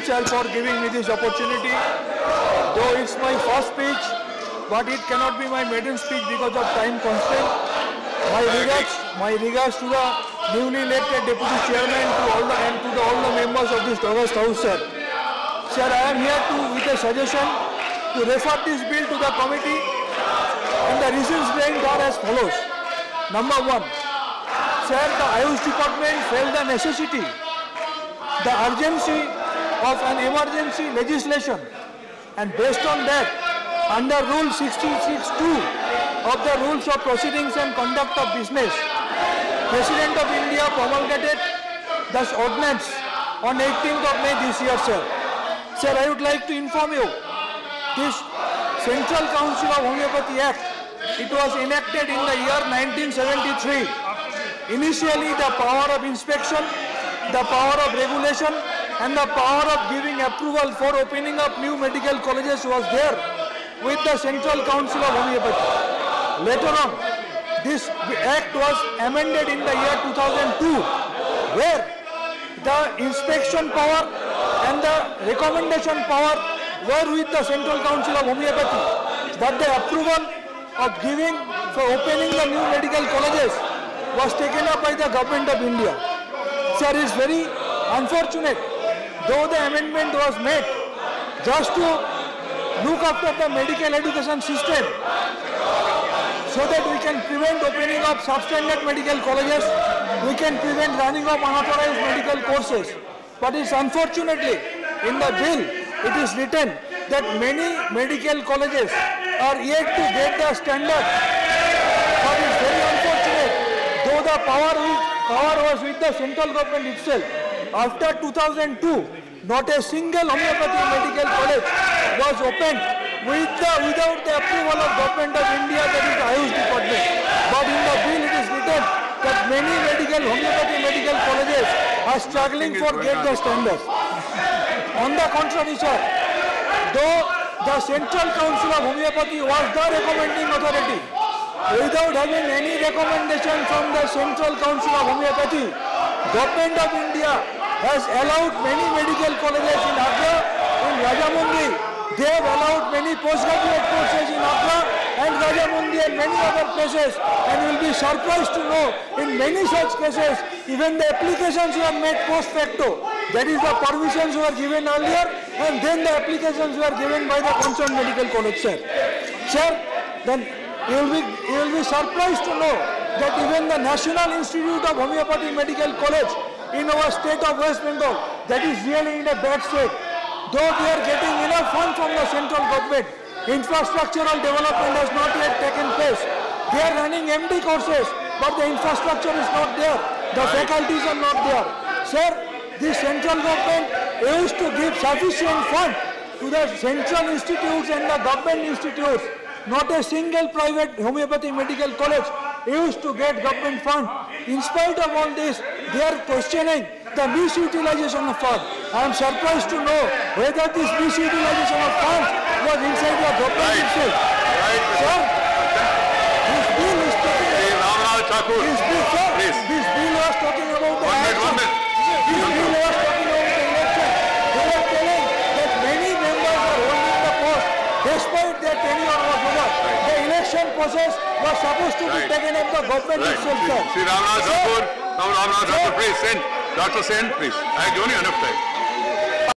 itself for giving me this opportunity. Though it's my first speech, but it cannot be my maiden speech because of time constraint. My regards to the newly elected Deputy Chairman and to all the members of this August House, sir. Sir, I am here with a suggestion to refer this bill to the committee, and the reasons behind are as follows. Number one, sir, the Ayush Department felt the necessity, the urgency of an emergency legislation, and based on that, under Rule 66(2) of the Rules of Proceedings and Conduct of Business, President of India promulgated this ordinance on 18th of May this year, sir. Sir, I would like to inform you, this Central Council of Homeopathy Act, it was enacted in the year 1973. Initially, the power of inspection, the power of regulation, and the power of giving approval for opening up new medical colleges was there with the Central Council of Homeopathy. Later on, this act was amended in the year 2002, where the inspection power and the recommendation power were with the Central Council of Homeopathy, but the approval of giving for opening the new medical colleges was taken up by the Government of India. Sir, it is very unfortunate, though the amendment was made just to look after the medical education system, so that we can prevent opening of substandard medical colleges, we can prevent running of unauthorized medical courses. But it's unfortunately, in the bill, it is written that many medical colleges are yet to get the standard. But it's very unfortunate, though the power was with the central government itself. After 2002, not a single homeopathy medical college was opened without the approval of Government of India, that is the Ayush Department. But in the bill it is written that many homeopathy medical colleges are struggling for get the standards. On the contrary, sir, though the Central Council of Homeopathy was the recommending authority, without having any recommendation from the Central Council of Homeopathy, Government of India has allowed many medical colleges in Agra, in Rajamundi. They have allowed many postgraduate courses in Agra and Rajamundi and many other places, and you will be surprised to know in many such cases, even the applications were made post facto. That is, the permissions were given earlier and then the applications were given by the concerned medical college, sir. Sir, then you will be surprised to know that even the National Institute of Homeopathy Medical College in our state of West Bengal, that is really in a bad state. Though they are getting enough funds from the central government, infrastructural development has not yet taken place. They are running MD courses, but the infrastructure is not there. The faculties are not there. Sir, the central government used to give sufficient funds to the central institutes and the government institutes. Not a single private homeopathy medical college used to get government funds. In spite of all this, they are questioning the misutilization of funds. I am surprised to know whether this misutilization of funds was inside the government itself. Sir, this bill is talking about this bill was talking about the election. This bill was talking about the election. They are telling that many members are holding the post despite their tenure was over. The election process was supposed to be taken up the government itself, sir. Ram Thakur, please send. Dr. Sen, please. I have given you enough time.